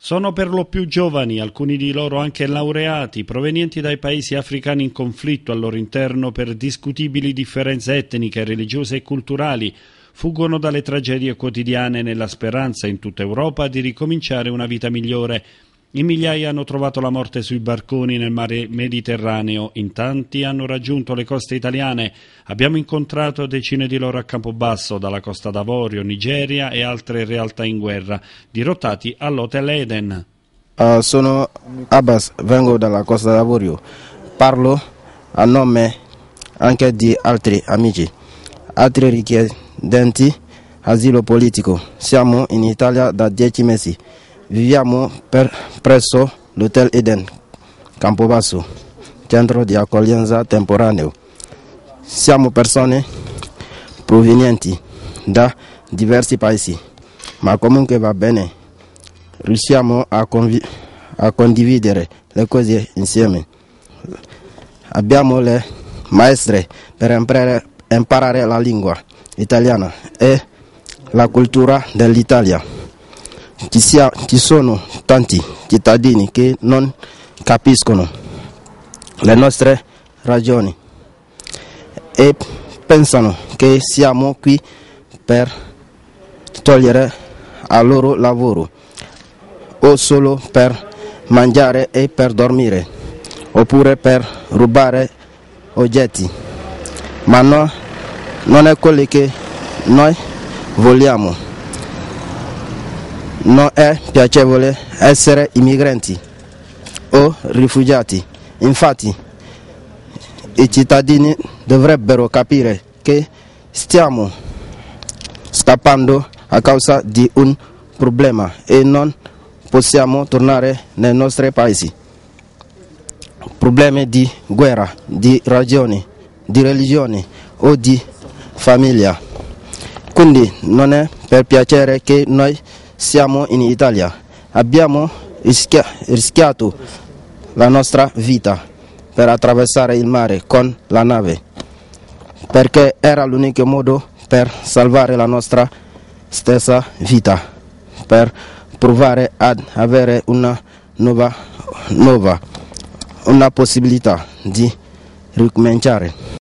Sono per lo più giovani, alcuni di loro anche laureati, provenienti dai paesi africani in conflitto al loro interno per discutibili differenze etniche, religiose e culturali. Fuggono dalle tragedie quotidiane nella speranza in tutta Europa di ricominciare una vita migliore. In migliaia hanno trovato la morte sui barconi nel mare Mediterraneo, in tanti hanno raggiunto le coste italiane. Abbiamo incontrato decine di loro a Campobasso, dalla Costa d'Avorio, Nigeria e altre realtà in guerra, dirottati all'Hotel Eden. Sono Abbas, vengo dalla Costa d'Avorio. Parlo a nome anche di altri amici, altri richiedenti asilo politico. Siamo in Italia da 10 mesi. Viviamo presso l'Hotel Eden, Campobasso, centro di accoglienza temporaneo. Siamo persone provenienti da diversi paesi, ma comunque va bene. Riusciamo a condividere le cose insieme. Abbiamo le maestre per imparare la lingua italiana e la cultura dell'Italia. Ci sono tanti cittadini che non capiscono le nostre ragioni e pensano che siamo qui per togliere al loro lavoro o solo per mangiare e per dormire oppure per rubare oggetti, ma no, non è quello che noi vogliamo. Non è piacevole essere immigranti o rifugiati. Infatti, i cittadini dovrebbero capire che stiamo scappando a causa di un problema e non possiamo tornare nei nostri paesi. Problemi di guerra, di ragioni, di religione o di famiglia. Quindi non è per piacere che noi siamo in Italia, abbiamo rischiato la nostra vita per attraversare il mare con la nave, perché era l'unico modo per salvare la nostra stessa vita, per provare ad avere una possibilità di ricominciare.